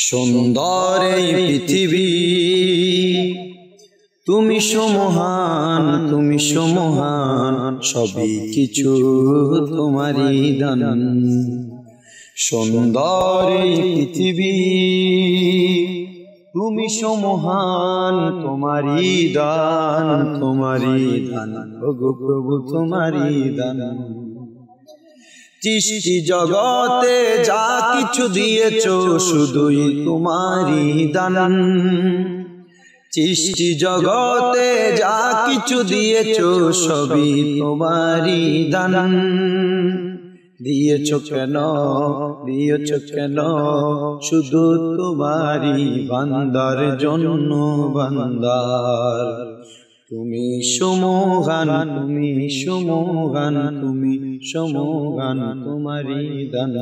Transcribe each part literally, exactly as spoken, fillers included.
সুন্দর এই পৃথিবী তুমি সমহান, তুমি সমহান, সবই কিছু তোমারই দান। সুন্দর এই পৃথিবী তুমি সমহান, তোমারই দান, তোমারই দান, ওগো প্রভু তোমারই দান। সৃষ্টি জগতে যা কিছু দিয়েছো শুধুই তোমারই দান। সৃষ্টি জগতে যা কিছু দিয়েছো সবই তোমারই দান। দিয়েছো কেন, দিয়েছো কেন, শুধু তোমারই বান্দার জন্য বান্দার। তুমি সমগান, তুমি সমগান, তুমি সমগান, তোমারই দান।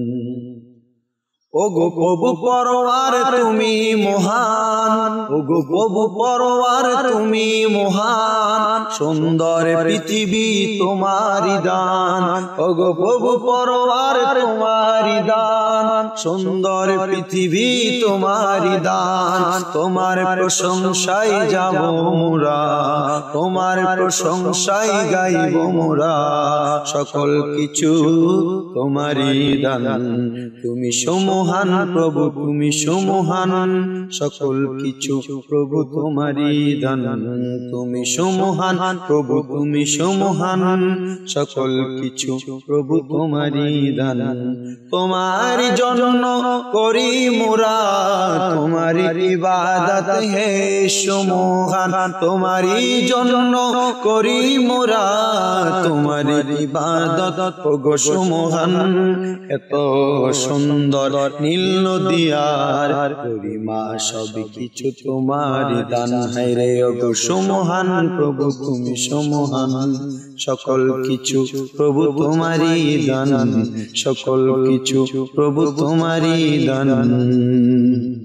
ওগো প্রভু পরওয়ার তুমি মহান, ওগো প্রভু পরওয়ার তুমি মহান, সুন্দর পৃথিবী তোমারই দান। ওগো প্রভু পরওয়ার তোমারই দান, সুন্দর পৃথিবী তোমারই দান। তোমার প্রশংসায় যাব মোরা, তোমার প্রশংসায় গাইব মোরা, সকল কিছু তোমারই দান। তুমি সমহান প্রভু, তুমি সমহান, সকল কিছু প্রভু তোমারই দান। তুমি সমহান প্রভু, তুমি সমহান, সকল কিছু প্রভু তোমারই দান। তোমার জন্য করি মোরা তোমারি ইবাদত হে সমহান, তোমারই জন্য করি মোরা তোমারি ইবাদত ওগো সমহান। এত সুন্দর নীল নদী আর পরিমা সব কিছু তোমারই দান। হায় রে ওগো সমহান প্রভু, তুমি সমহান, সকল কিছু প্রভু তোমারই দান, সকল কিছু প্রভু তোমারই দান।